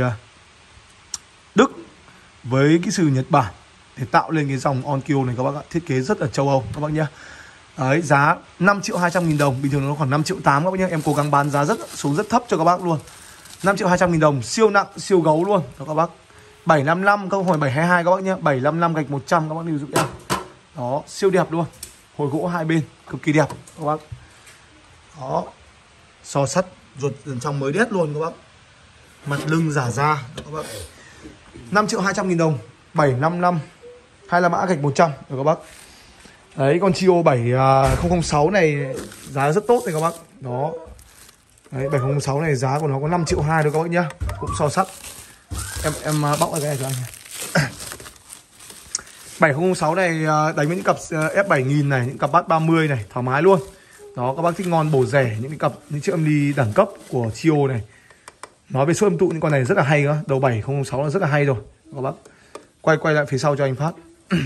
Đức với kỹ sư Nhật Bản để tạo lên cái dòng Onkyo này các bác ạ. Thiết kế rất là châu Âu các bác nhá. Đấy, giá năm triệu hai trăm nghìn đồng, bình thường nó khoảng năm triệu tám các bác nhá. Em cố gắng bán giá rất xuống rất thấp cho các bác luôn. năm triệu hai trăm nghìn đồng, siêu nặng, siêu gấu luôn đó các bác. bảy năm năm không phải bảy hai hai các bác nhá, bảy năm năm gạch một trăm các bác lưu giúp em. Đó, siêu đẹp luôn. Hồi gỗ hai bên cực kỳ đẹp các bác. Đó. Sò sắt ruột dần trong mới đét luôn các bác. Mặt lưng giả da các bác. năm triệu hai trăm nghìn đồng, bảy năm năm hai la mã gạch một trăm rồi các bác. Đấy, con Chio bảy không không sáu này giá rất tốt này các bác. Đó. Đấy, bảy không không sáu này giá của nó có năm triệu hai thôi các bác nhá. Cũng sò sắt. Em em bóc cái này cho anh. bảy không không sáu này đánh với những cặp F bảy nghìn này, những cặp bass ba mươi này, thoải mái luôn. Đó, các bác thích ngon bổ rẻ, những cái cặp những chiếc âm ly đẳng cấp của Chio này. Nói về số âm tụ những con này rất là hay đó. Đầu bảy không không sáu là rất là hay rồi các bác. Quay quay lại phía sau cho anh phát.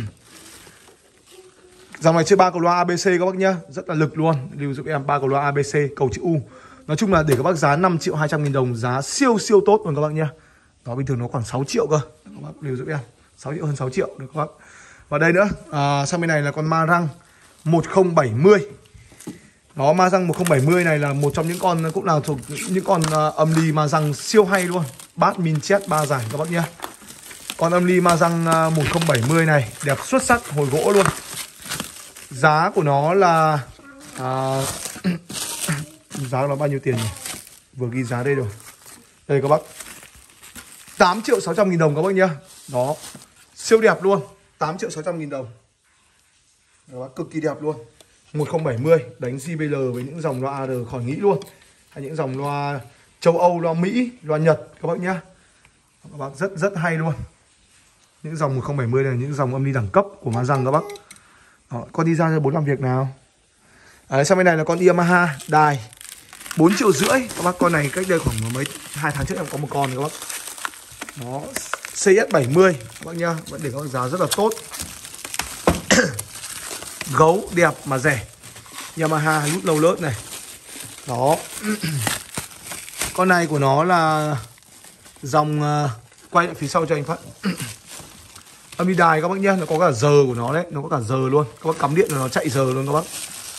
Dòng này chơi ba cầu loa a bê xê các bác nhá, rất là lực luôn. Lưu giúp em ba cầu loa a bê xê, cầu chữ U. Nói chung là để các bác giá năm triệu hai trăm nghìn đồng, giá siêu siêu tốt luôn các bác nhá. Đó, bình thường nó khoảng sáu triệu cơ. Các bác lưu giúp em. sáu triệu hơn sáu triệu được các bác. Và đây nữa, à, sang bên này là con ma răng một không bảy không. Đó, ma răng một không bảy không này là một trong những con cũng là thuộc những con uh, âm ly ma răng siêu hay luôn. Bát min chết ba giải các bác nhé. Con âm ly ma răng uh, một không bảy không này đẹp xuất sắc, hồi gỗ luôn. Giá của nó là à, giá của nó bao nhiêu tiền nhỉ? Vừa ghi giá đây rồi. Đây các bác, tám triệu sáu trăm nghìn đồng các bác nhá. Đó, siêu đẹp luôn, tám triệu sáu trăm nghìn đồng. Các bác, cực kỳ đẹp luôn. Một không bảy không đánh gi bê lờ với những dòng loa a rờ khỏi nghĩ luôn. Hay những dòng loa châu Âu, loa Mỹ, loa Nhật các bác nhá. Các bác rất rất hay luôn. Những dòng một không bảy không này là những dòng âm ly đẳng cấp của ma răng các bác. Đó, con đi ra cho bốn làm việc nào. Đấy, sang bên này là con Yamaha đài bốn triệu rưỡi các bác. Con này cách đây khoảng mấy hai tháng trước em có một con này các bác. Nó xê ét bảy mươi các bác nhá, vẫn để có giá rất là tốt. Gấu đẹp mà rẻ. Yamaha nút lâu lớt này. Đó. Con này của nó là dòng uh, quay lại phía sau cho anh Phát. Âm ly đài các bác nhá, nó có cả giờ của nó đấy, nó có cả giờ luôn. Các bác cắm điện là nó chạy giờ luôn các bác.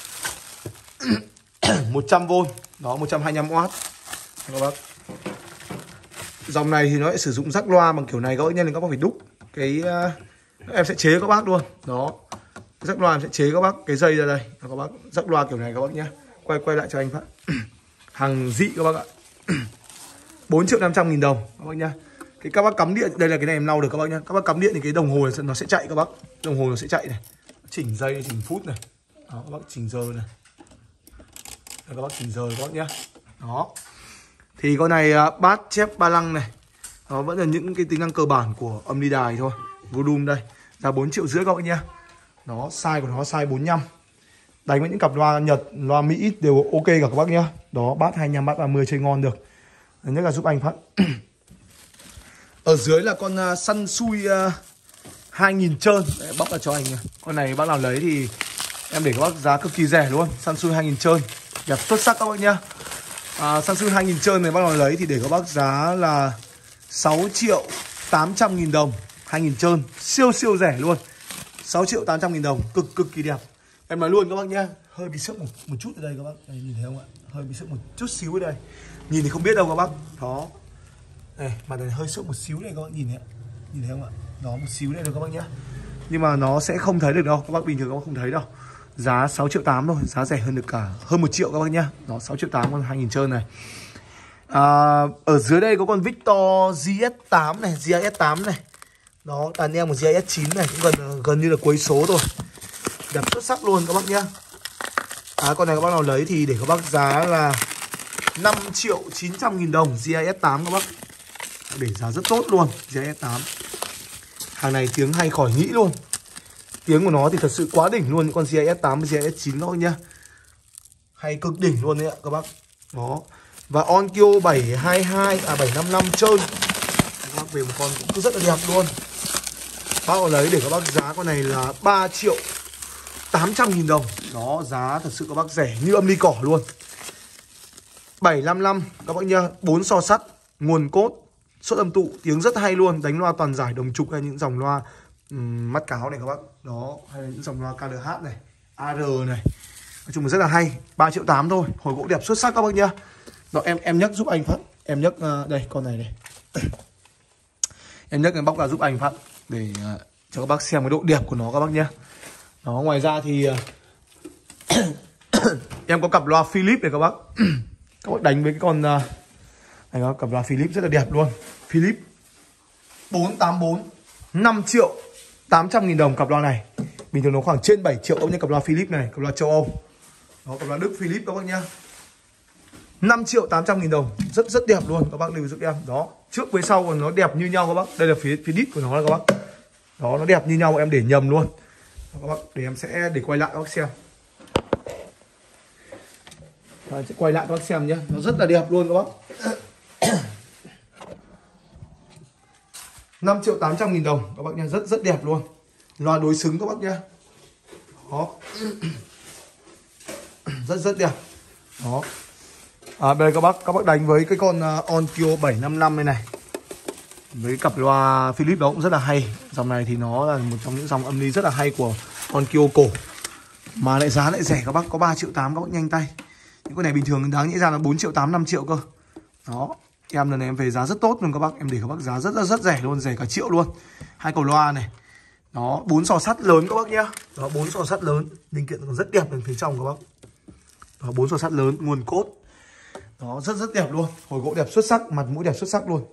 một trăm vôn, đó một trăm hai mươi lăm oát. Các bác. Dòng này thì nó lại sử dụng rắc loa bằng kiểu này các bác nhá, nên các bác phải đúc cái uh, em sẽ chế các bác luôn. Đó. Rắc loa em sẽ chế các bác cái dây ra đây. Các bác rắc loa kiểu này các bác nhá. Quay quay lại cho anh Phát. Hàng dị các bác ạ. bốn triệu năm trăm nghìn đồng các bác nhá. Cái các bác cắm điện, đây là cái này em lau được các bác nhá. Các bác cắm điện thì cái đồng hồ này nó sẽ chạy các bác. Đồng hồ nó sẽ chạy này. Chỉnh giây, chỉnh phút này. Đó, các bác chỉnh giờ này. Đây, các bác chỉnh giờ các bác nhá. Đó. Thì con này bát chép ba lăng này. Nó vẫn là những cái tính năng cơ bản của âm ly đài thôi. Volume đây. Giá bốn triệu rưỡi các bác nhá. Nó size của nó size bốn mươi lăm. Đánh với những cặp loa Nhật, loa Mỹ đều ok cả các bác nhá. Đó, bát hai mươi lăm, bát ba mươi chơi ngon được. Nhất là giúp anh Phát. Ở dưới là con uh, Sansui uh, hai nghìn trơn. Đấy, bóc ra cho anh. Con này bác nào lấy thì em để các bác giá cực kỳ rẻ luôn. Sansui hai nghìn trơn, đẹp xuất sắc các bác nhá. À, Sansui hai nghìn trơn này bác nào lấy thì để các bác giá là sáu triệu tám trăm nghìn đồng. Hai nghìn trơn, siêu siêu rẻ luôn. Sáu triệu tám trăm nghìn đồng, cực cực kỳ đẹp. Em nói luôn các bác nhá. Hơi bị sốc một, một chút ở đây các bác. Đây, nhìn thấy không ạ? Hơi bị sốc một chút xíu ở đây. Nhìn thì không biết đâu các bác. Đó. Đây, mặt này hơi sốc một xíu này các bác nhìn thấy ạ. Nhìn thấy không ạ? Đó, một xíu đây rồi các bác nhá. Nhưng mà nó sẽ không thấy được đâu. Các bác bình thường các bác không thấy đâu. Giá sáu triệu tám thôi, giá rẻ hơn được cả hơn một triệu các bác nhá. Đó, sáu triệu tám con hai nghìn trơn này. À, ở dưới đây có con Victor giê ét tám này, giê ét tám này. Đó, đàn em một giê ét chín này cũng gần gần như là cuối số rồi. Đẹp xuất sắc luôn các bác nhá. À, con này các bác nào lấy thì để các bác giá là năm triệu chín trăm nghìn đồng giê ét tám các bác. Để giá rất tốt luôn, giê ét tám. Hàng này tiếng hay khỏi nghĩ luôn. Tiếng của nó thì thật sự quá đỉnh luôn, những con giê ét tám với giê ét chín các bác nhá. Hay cực đỉnh luôn đấy ạ các bác. Đó. Và Onkyo bảy hai hai à bảy năm năm trơn. Các bác về một con cũng rất là đẹp luôn. Bác có lấy để các bác giá con này là ba triệu tám trăm nghìn đồng. Đó, giá thật sự các bác rẻ như âm ly cỏ luôn. bảy năm năm các bác nhá, bốn so sắt, nguồn cốt, suất âm tụ, tiếng rất hay luôn, đánh loa toàn giải đồng trục hay những dòng loa um, mắt cáo này các bác. Đó, hay là những dòng loa ca đê hát này, a rờ này. Nói chung là rất là hay, ba triệu tám thôi, hồi gỗ đẹp xuất sắc các bác nhá. Đó, em em nhấc giúp anh Phát. Em nhấc uh, đây con này này. Em nhấc em bóc ra giúp anh Phát để uh, cho các bác xem cái độ đẹp của nó các bác nhá. Đó, ngoài ra thì uh, em có cặp loa Philips này các bác. Các bác đánh với cái con uh, này có cặp loa Philips rất là đẹp luôn. Philips bốn tám bốn, năm triệu tám trăm nghìn đồng cặp loa này. Bình thường nó khoảng trên bảy triệu ông nhé, cặp loa Philips này, cặp loa châu Âu. Đó, cặp loa Đức Philips các bác nhá. năm triệu tám trăm nghìn đồng, rất rất đẹp luôn các bác lưu giúp em. Đó, trước với sau còn nó đẹp như nhau các bác. Đây là phía phía đít của nó các bác. Đó, nó đẹp như nhau, em để nhầm luôn. Đó, các bác, để em sẽ để quay lại các bác xem. Đó, sẽ quay lại các bác xem nhé, nó rất là đẹp luôn các bác. năm triệu tám trăm nghìn đồng các bác nha, rất rất đẹp luôn. Loa đối xứng các bác nhá. Đó. Rất rất đẹp. Đó. À, đây các bác, các bác đánh với cái con uh, Onkyo bảy năm năm này này. với cặp loa Philips đó cũng rất là hay. Dòng này thì nó là một trong những dòng âm ly rất là hay của con Kyoko, mà lại giá lại rẻ các bác, có ba triệu tám các bác nhanh tay. Những con này bình thường đáng nghĩ ra là bốn triệu tám, năm triệu cơ. Đó, em lần này em về giá rất tốt luôn các bác, em để các bác giá rất rất rất rẻ luôn, rẻ cả triệu luôn. Hai cầu loa này. Đó, bốn sò sắt lớn các bác nhá. Đó, bốn sò sắt lớn, linh kiện còn rất đẹp bên phía trong các bác. Đó, bốn sò sắt lớn, nguồn cốt. Đó, rất rất đẹp luôn, hồi gỗ đẹp xuất sắc, mặt mũi đẹp xuất sắc luôn.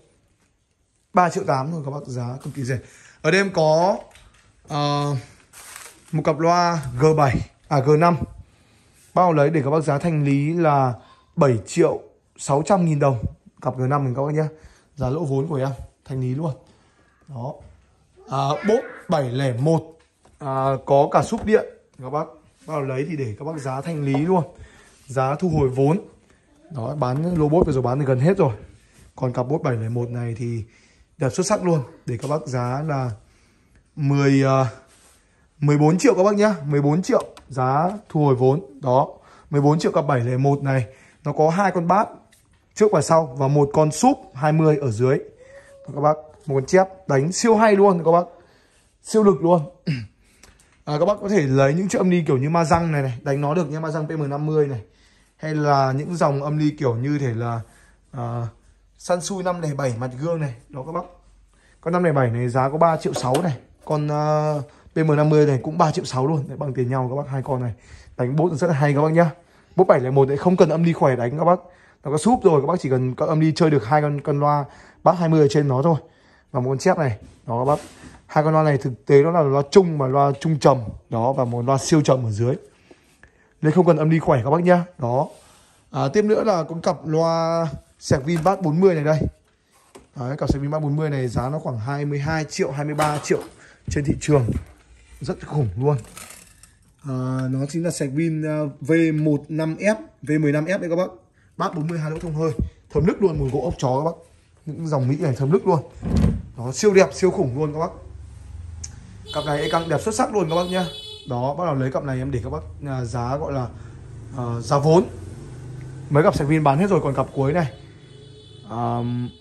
ba triệu tám thôi các bác, giá cực kỳ rẻ. Ở đây em có uh, một cặp loa G bảy, à G năm. Bao lấy để các bác giá thanh lý là bảy triệu sáu trăm nghìn đồng. Cặp G năm mình các bác nhé. Giá lỗ vốn của em, thanh lý luôn. Đó, à, bốt bảy không một, à, có cả súp điện các bác. Bao lấy thì để các bác giá thanh lý luôn, giá thu hồi vốn. Đó, bán lô bốt vừa rồi bán thì gần hết rồi. Còn cặp bốt bảy không một này thì đẹp xuất sắc luôn, để các bác giá là mười, uh, mười bốn triệu các bác nhá, mười bốn triệu giá thu hồi vốn. Đó, mười bốn triệu cặp bảy không một này. Nó có hai con bát trước và sau và một con súp hai mươi ở dưới. Các bác, một con chép đánh siêu hay luôn các bác, siêu lực luôn. À, các bác có thể lấy những chiếc âm ly kiểu như ma răng này này, đánh nó được nha, ma răng P M năm mươi này. Hay là những dòng âm ly kiểu như thể là uh, Sansui năm không bảy mặt gương này. Đó các bác, con năm không bảy này giá có ba triệu sáu này. Con uh, P M năm mươi này cũng ba triệu sáu luôn. Đấy, bằng tiền nhau các bác, hai con này. Đánh bốt rất là hay các bác nhá. Bốt bảy không một đấy không cần âm ly khỏe đánh các bác. Nó có súp rồi, các bác chỉ cần có âm ly chơi được hai con con loa bát hai mươi ở trên nó thôi. Và một con chép này. Đó các bác. Hai con loa này thực tế nó là loa trung mà loa trung trầm. Đó, và một loa siêu trầm ở dưới. Nên không cần âm ly khỏe các bác nhá. Đó. À, tiếp nữa là con cặp loa Servin Bass bốn mươi này đây. Đấy, cặp Servin Bass bốn mươi này giá nó khoảng hai mươi hai triệu, hai mươi ba triệu trên thị trường. Rất khủng luôn. À, nó chính là Servin V mười lăm F, V mười lăm F đấy các bác. Bass bốn mươi hai lỗ thông hơi, thấm nức luôn, mùi gỗ ốc chó các bác. Những dòng Mỹ này thấm nức luôn. Nó siêu đẹp, siêu khủng luôn các bác. Cặp này càng đẹp xuất sắc luôn các bác nhá. Đó, bắt đầu lấy cặp này em để các bác à, giá gọi là à, giá vốn. Mấy cặp Servin bán hết rồi, còn cặp cuối này à,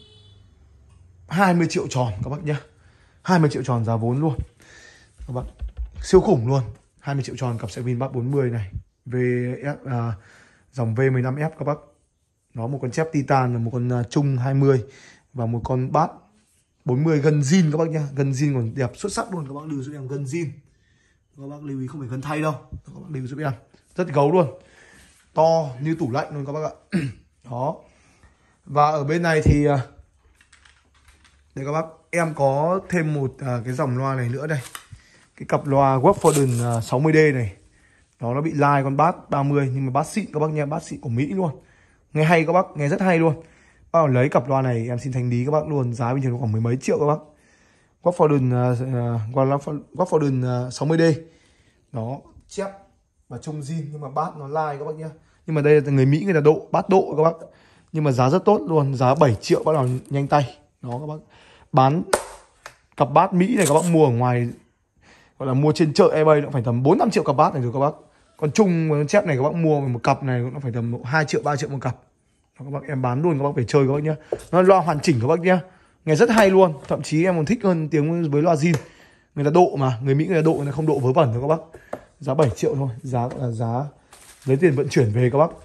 hai mươi triệu tròn các bác nhá. hai mươi triệu tròn giá vốn luôn các bác, siêu khủng luôn. Hai mươi triệu tròn cặp Servin Bass bốn mươi này, V à, dòng V mười lăm F các bác. Nó một con chép Titan là một con uh, Trung hai mươi và một con Bass bốn mươi gân zin các bác nhá. Gân zin còn đẹp xuất sắc luôn các bác, lưu giúp em gân zin. Các bác lưu ý không phải gân thay đâu. Các bác lưu giúp em. Rất gấu luôn. To như tủ lạnh luôn các bác ạ. Đó. Và ở bên này thì đây các bác, em có thêm một uh, cái dòng loa này nữa đây. Cái cặp loa Watford uh, sáu mươi D này. Đó, nó bị lai con Bass ba mươi nhưng mà Bass xịn các bác nha, Bass xịn của Mỹ luôn. Nghe hay các bác, nghe rất hay luôn. Bác nào lấy cặp loa này em xin thanh lý các bác luôn, giá bình thường khoảng mười mấy triệu các bác. Watford uh, Watford uh, sáu mươi D. Đó, chép và trông zin nhưng mà Bass nó lai các bác nhá. Nhưng mà đây là người Mỹ người ta độ, Bass độ các bác. Nhưng mà giá rất tốt luôn, giá bảy triệu bác nào nhanh tay. Đó các bác. Bán cặp Bass Mỹ này các bác mua ở ngoài, gọi là mua trên chợ eBay nó phải tầm bốn năm triệu cặp Bass này rồi các bác. Còn chung con chép này các bác mua một cặp này nó phải tầm hai triệu ba triệu một cặp. Đó, các bác em bán luôn các bác phải chơi các bác nhá. Nó loa hoàn chỉnh các bác nhá. Nghe rất hay luôn, thậm chí em còn thích hơn tiếng với loa zin. Người ta độ mà, người Mỹ người ta độ, người ta không độ vớ vẩn đâu các bác. Giá bảy triệu thôi, giá là giá lấy tiền vận chuyển về các bác.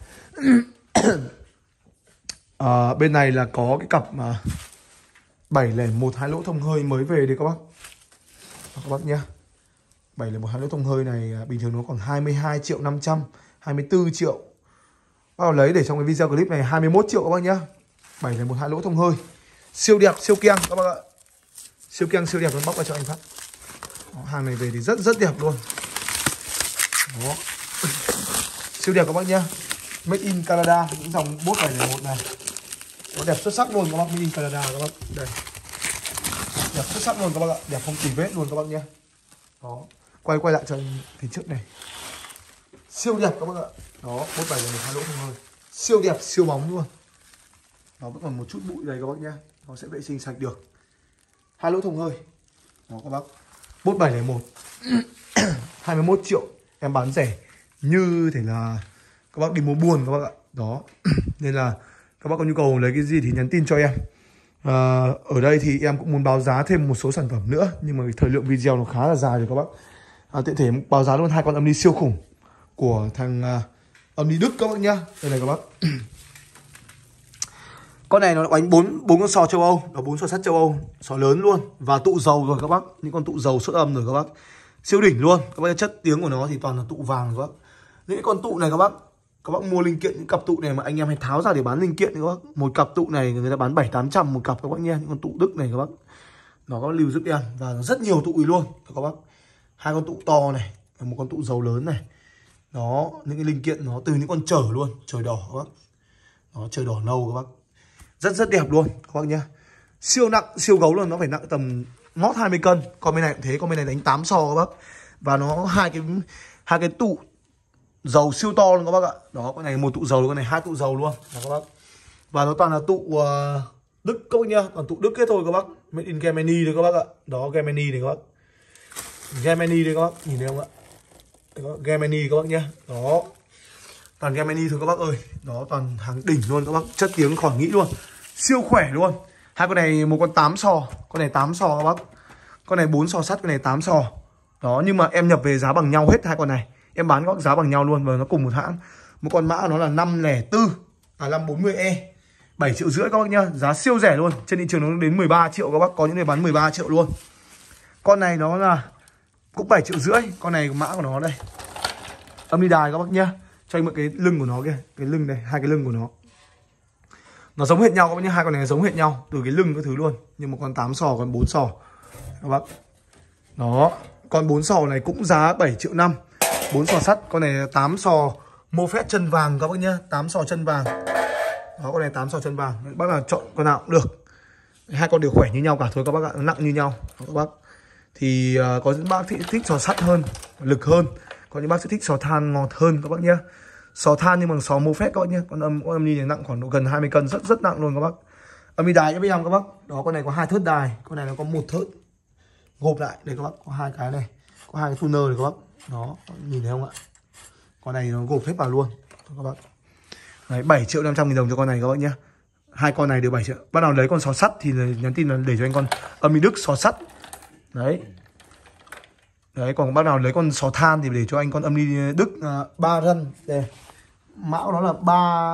À, bên này là có cái cặp mà bảy không một hai lỗ thông hơi mới về đây các bác. Đó, các bác nhá. bảy không một hai lỗ thông hơi này bình thường nó còn hai mươi hai triệu năm trăm, hai mươi tư triệu. Bác nào lấy để trong cái video clip này hai mươi mốt triệu các bác nhá. bảy không một hai lỗ thông hơi. Siêu đẹp, siêu keng các bác ạ. Siêu keng, siêu đẹp, nó bóc ra cho anh phát. Đó, hàng này về thì rất rất đẹp luôn. Đó. Siêu đẹp các bác nhá. Made in Canada, những dòng bốt bảy không một này. Nó đẹp xuất sắc luôn các bác, Made in Canada các bác. Đây. Đẹp xuất sắc luôn các bác ạ, đẹp không tì vết luôn các bác nhá. Đó. Quay quay lại cho anh phía trước này. Siêu đẹp các bác ạ. Đó, bốt bảy không một hai lỗ thông hơi. Siêu đẹp, siêu bóng luôn. Nó vẫn còn một chút bụi đây các bác nhá. Nó sẽ vệ sinh sạch được. Hai lỗ thông hơi. Đó các bác. Bốt bảy không một. hai mươi mốt triệu. Em bán rẻ như thể là các bác đi mua buôn các bác ạ. Đó. Nên là các bác có nhu cầu lấy cái gì thì nhắn tin cho em. à, ở đây thì em cũng muốn báo giá thêm một số sản phẩm nữa, nhưng mà thời lượng video nó khá là dài rồi các bác. à, tiện thể báo giá luôn hai con âm ly siêu khủng của thằng à, âm ly Đức các bác nhá. Đây này các bác. Con này nó đánh bốn bốn con sò châu Âu, nó bốn sò sắt châu Âu, sò lớn luôn và tụ dầu rồi các bác, những con tụ dầu xuất âm rồi các bác, siêu đỉnh luôn các bác. Chất tiếng của nó thì toàn là tụ vàng các bác. Những con tụ này các bác, các bác mua linh kiện những cặp tụ này mà anh em hay tháo ra để bán linh kiện thì các bác, một cặp tụ này người ta bán bảy tám trăm một cặp các bác nha. Những con tụ Đức này các bác, nó có lưu giúp em và rất nhiều tụ luôn các bác. Hai con tụ to này, một con tụ dầu lớn này, nó những cái linh kiện nó từ những con chở luôn, trời đỏ các bác, nó trời đỏ nâu các bác, rất rất đẹp luôn các bác nhá. Siêu nặng siêu gấu luôn, nó phải nặng tầm mót hai mươi cân. Con bên này cũng thế, con bên này đánh tám sò các bác, và nó hai cái hai cái tụ dầu siêu to luôn các bác ạ. Đó, con này một tụ dầu, con này hai tụ dầu luôn đó các bác. Và nó toàn là tụ uh, Đức các bác nhá, toàn tụ Đức hết thôi các bác. Made in Germany đấy các bác ạ. Đó, Germany này các bác, Germany đây các bác, nhìn thấy không ạ? Đó, Germany các bác nhá. Đó, toàn Germany thôi các bác ơi. Đó, toàn hàng đỉnh luôn các bác, chất tiếng khỏi nghĩ luôn, siêu khỏe luôn. Hai con này một con tám sò, con này tám sò các bác, con này bốn sò sắt, con này tám sò. Đó, nhưng mà em nhập về giá bằng nhau hết hai con này, em bán các giá bằng nhau luôn và nó cùng một hãng. Một con mã nó là năm không bốn à năm bốn mươi E, bảy triệu rưỡi các bác nhá, giá siêu rẻ luôn. Trên thị trường nó đến mười ba triệu các bác, có những nơi bán mười ba triệu luôn. Con này nó là cũng bảy triệu rưỡi, con này mã của nó đây, âm ly đài các bác nhá. Cho anh mượn cái lưng của nó kìa, cái lưng đây, hai cái lưng của nó nó giống hệt nhau các bác nhá. Hai con này giống hệt nhau từ cái lưng các thứ luôn, nhưng một con tám sò, con bốn sò các bác. Đó, con bốn sò này cũng giá bảy triệu năm, bốn sò sắt. Con này tám sò mô phét chân vàng các bác nhá, tám sò chân vàng. Đó, con này tám sò chân vàng, bác nào chọn con nào cũng được. Hai con đều khỏe như nhau cả thôi các bác ạ, nó nặng như nhau đó, các bác. Thì uh, có những bác thích, thích sò sắt hơn, lực hơn, có những bác sẽ thích sò than ngọt hơn các bác nhá. Sò than nhưng bằng sò mô phét các bác nhá. Con âm con âm ly này nặng khoảng độ gần hai mươi cân, rất rất nặng luôn các bác. Âm ly đài cho biết không các bác. Đó, con này có hai thớt đài, con này nó có một thớt gộp lại đây các bác, có hai cái này, có hai cái tuner này các bác. Đó, nhìn thấy không ạ? Con này nó gộp hết vào luôn các bác. Đấy, bảy triệu năm trăm nghìn đồng cho con này các bác nhá. Hai con này đều bảy triệu. Bắt đầu lấy con sò sắt thì nhắn tin là để cho anh con âm ly Đức sò sắt. Đấy. Đấy, còn bác nào lấy con sò than thì để cho anh con âm ly Đức uh, ba run. Đây. Mã của nó là ba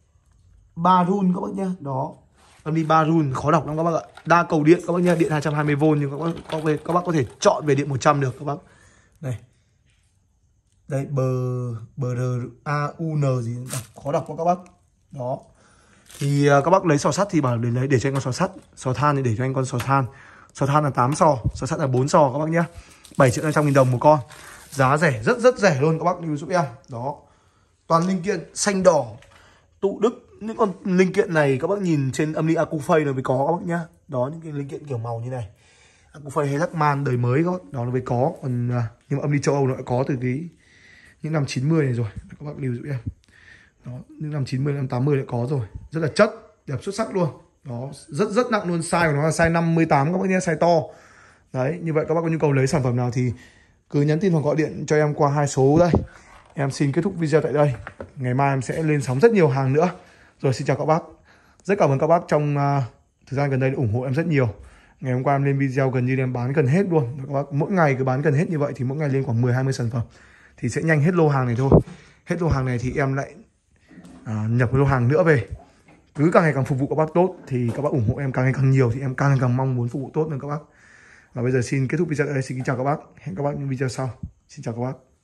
ba run các bác nhá. Đó. Âm ly ba run khó đọc lắm các bác ạ. Đa cầu điện các bác nhá, điện hai trăm hai mươi vôn nhưng các bác có về các bác có thể chọn về điện một trăm được các bác. Đây. Đây, bờ bờ a u n gì đọc, khó đọc quá các bác. Đó. Thì uh, các bác lấy sò sắt thì bảo để lấy để cho anh con sò sắt, sò than thì để cho anh con sò than. Sò than là tám sò, sò sắt là bốn sò các bác nhá. bảy triệu năm trăm nghìn đồng một con. Giá rẻ, rất rất rẻ luôn các bác lưu giúp em. Đó. Toàn linh kiện xanh đỏ, tụ Đức. Những con linh kiện này các bác nhìn trên âm ly Acufay nó mới có các bác nhá. Đó, những cái linh kiện kiểu màu như này. Acufay hay Lachman đời mới các bác, đó nó mới có. Còn nhưng mà âm ly châu Âu nó đã có từ cái những năm chín mươi này rồi. Các bác lưu giúp em. Đó, những năm chín mươi, năm tám mươi đã có rồi. Rất là chất, đẹp xuất sắc luôn. Đó, rất rất nặng luôn. Size của nó là size năm mươi tám các bác nhé, size to. Đấy, như vậy các bác có nhu cầu lấy sản phẩm nào thì cứ nhắn tin hoặc gọi điện cho em qua hai số đây. Em xin kết thúc video tại đây. Ngày mai em sẽ lên sóng rất nhiều hàng nữa. Rồi, xin chào các bác. Rất cảm ơn các bác trong uh, thời gian gần đây đã ủng hộ em rất nhiều. Ngày hôm qua em lên video gần như em bán gần hết luôn. Các bác mỗi ngày cứ bán gần hết như vậy thì mỗi ngày lên khoảng mười hai mươi sản phẩm thì sẽ nhanh hết lô hàng này thôi. Hết lô hàng này thì em lại uh, nhập lô hàng nữa về. Cứ càng ngày càng phục vụ các bác tốt thì các bác ủng hộ em càng ngày càng nhiều thì em càng ngày càng mong muốn phục vụ tốt hơn các bác. Và bây giờ xin kết thúc video tại đây. Xin kính chào các bác. Hẹn các bác những video sau. Xin chào các bác.